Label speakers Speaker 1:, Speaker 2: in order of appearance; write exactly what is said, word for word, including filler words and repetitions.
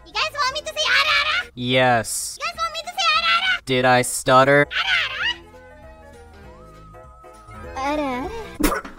Speaker 1: You guys want me to say ara ara?
Speaker 2: Yes.
Speaker 1: You guys want me to say ara ara?
Speaker 2: Did I stutter?
Speaker 1: Ara ara? Ara ara?